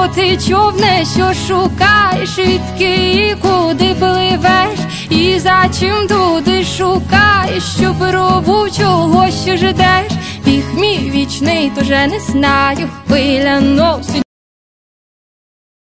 хто ти, човне, що шукаєш, відки і куди пливеш, і за чим туди шукаєш, що пробув, чого що ждеш. Біг мій вічний, то вже не знаю, хвиля носить